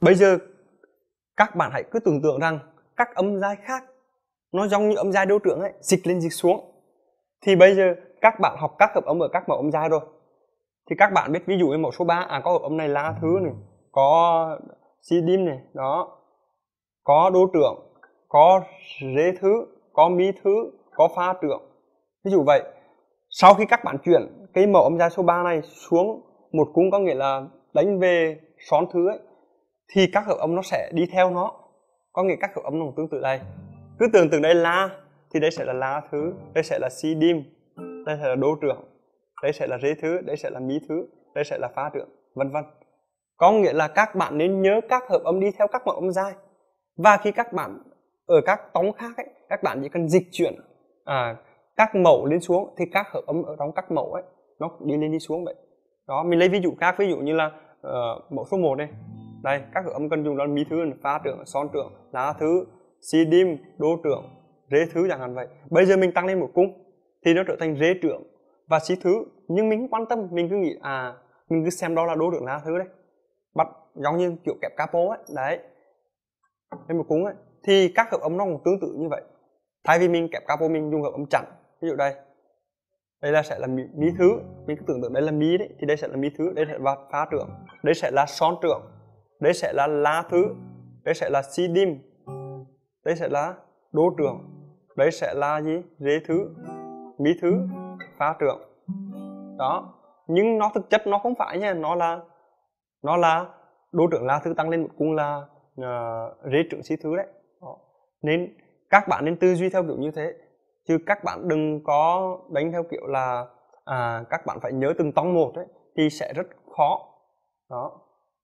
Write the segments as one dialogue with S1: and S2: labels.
S1: Bây giờ các bạn hãy cứ tưởng tượng rằng các âm giai khác nó giống như âm giai đô trưởng ấy, dịch lên dịch xuống. Thì bây giờ các bạn học các hợp âm ở các mẫu âm giai rồi, thì các bạn biết ví dụ như mẫu số 3 có hợp âm này la thứ này, có si dim này, đó, có đô trưởng, có rê thứ, có mi thứ, có pha trưởng. Ví dụ vậy. Sau khi các bạn chuyển cái mẫu âm giai số 3 này xuống một cung, có nghĩa là đánh về son thứ ấy, thì các hợp âm nó sẽ đi theo nó. Có nghĩa các hợp âm nó tương tự đây. Cứ tưởng tượng đây la thì đây sẽ là la thứ, đây sẽ là si dim, đây sẽ là đô trưởng, đây sẽ là rê thứ, đây sẽ là mi thứ, đây sẽ là pha trưởng, vân vân. Có nghĩa là các bạn nên nhớ các hợp âm đi theo các mẫu âm giai. Và khi các bạn ở các tông khác ấy, các bạn chỉ cần dịch chuyển các mẫu lên xuống thì các hợp âm ở trong các mẫu ấy nó đi lên đi xuống vậy. Đó, mình lấy ví dụ khác, ví dụ như là mẫu số 1 này. Đây, các hợp âm cần dùng là mi thứ, pha trưởng, son trưởng, lá thứ, si dim, đô trưởng, rê thứ chẳng hạn vậy. Bây giờ mình tăng lên một cung thì nó trở thành rê trưởng và si thứ, nhưng mình không quan tâm, mình cứ nghĩ mình cứ xem đó là đô trưởng lá thứ đấy. Bắt giống như kiểu kẹp capo ấy, đấy. Lên một cung ấy thì các hợp âm nó cũng tương tự như vậy. Thay vì mình kẹp capo mình dùng hợp âm chặn, ví dụ đây là sẽ là mi thứ, mình cứ tưởng tượng đây là mi đấy, thì đây sẽ là mi thứ, đây sẽ là pha trưởng, đây sẽ là son trưởng, đây sẽ là la thứ, đây sẽ là si dim, đây sẽ là đô trưởng, đây sẽ là gì, rê thứ, mi thứ, pha trưởng. Đó, nhưng nó thực chất nó không phải nha, nó là đô trưởng la thứ tăng lên một cung là rê trưởng si thứ đấy. Đó. Nên các bạn nên tư duy theo kiểu như thế, chứ các bạn đừng có đánh theo kiểu là các bạn phải nhớ từng tông một ấy, thì sẽ rất khó. Đó.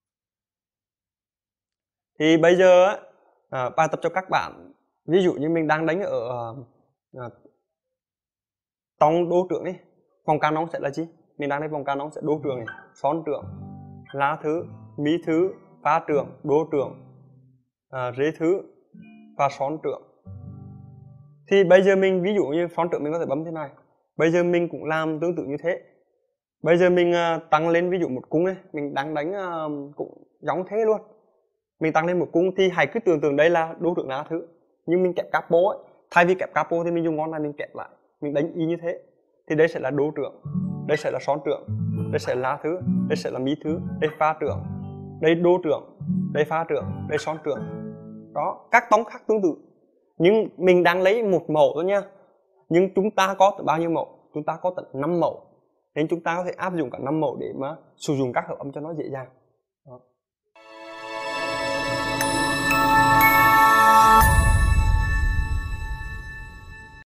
S1: Thì bây giờ bài tập cho các bạn, ví dụ như mình đang đánh ở tông đô trưởng đi, vòng canon sẽ là gì? Mình đang đánh vòng canon sẽ đô trưởng này, son trưởng, la thứ, mi thứ, pha trưởng, đô trưởng, rê thứ và son trưởng. Thì bây giờ mình ví dụ như son trưởng mình có thể bấm thế này. Bây giờ mình cũng làm tương tự như thế. Bây giờ mình tăng lên ví dụ một cung này, mình đang đánh cũng giống thế luôn. Mình tăng lên một cung thì hãy cứ tưởng tượng đây là đô trưởng lá thứ, nhưng mình kẹp capo ấy, thay vì kẹp capo thì mình dùng ngón này mình kẹp lại, mình đánh y như thế. Thì đây sẽ là đô trưởng, đây sẽ là son trưởng, đây sẽ là lá thứ, đây sẽ là mi thứ, đây pha trưởng, đây đô trưởng, đây pha trưởng, đây son trưởng. Đó, các tông khác tương tự. Nhưng mình đang lấy một mẫu thôi nha. Nhưng chúng ta có bao nhiêu mẫu? Chúng ta có tận 5 mẫu. Nên chúng ta có thể áp dụng cả 5 mẫu để mà sử dụng các hợp âm cho nó dễ dàng.